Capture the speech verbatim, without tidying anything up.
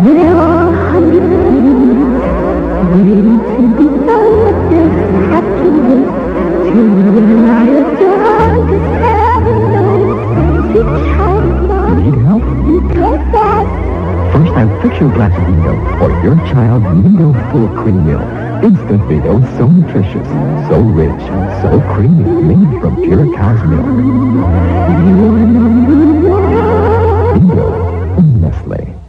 Need help? First, I'll fix your glass of Nido for your child. Nido full of cream milk. Instant Nido, so nutritious, so rich, so creamy, made from pure cow's milk. Nido from Nestle.